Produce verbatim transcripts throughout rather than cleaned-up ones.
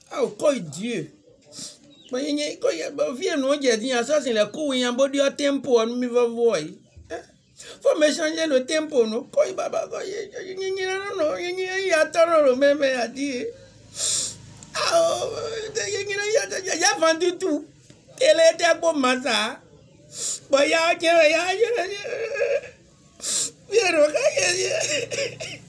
Oh, quoi Dieu. But you know, j'ai assassin la cour, il y a un body au tempo, on me va voir. Faut me changer le tempo, non? Quoi, baba, quoi, il y a tant de même à dire. Ah, il y a vendu tout. Elle était pour matin. Bon, il y a, il y a, il y a, il y a, il y a,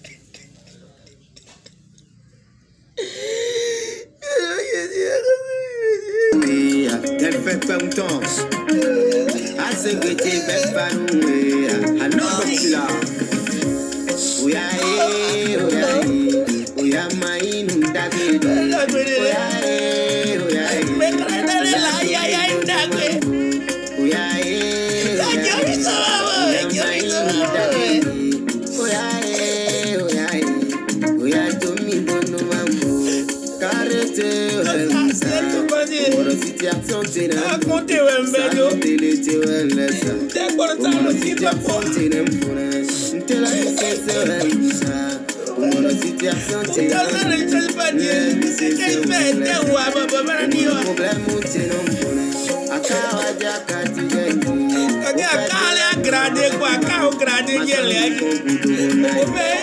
elle fait pas un temps. À ce que tu fais pas nous, à notre là. Oui, aïe, oui, aïe, oui, aïe, nous d'ailleurs. Oui, aïe, oui, aïe. Mais quand elle est là, aïe, aïe, aïe, d'ailleurs. Oui, aïe, oui, aïe, oui, aïe, nous d'ailleurs. Oui, aïe, oui, aïe, oui, aïe, tout mi bon nous maman. Carrete, pour situation t'es là. Racontez un bédo. T'es t'es là. T'es pour ça aussi pas pour. T'es là pour là. T'es là c'est ça. Pour situation t'es là. T'as le sais pas dire. C'est qu'il fait t'es ou à baba mani wa. Problème t'es là pour là. Akawa jakati gani. Ok akale agradé quoi. Akao gradé yele. Obe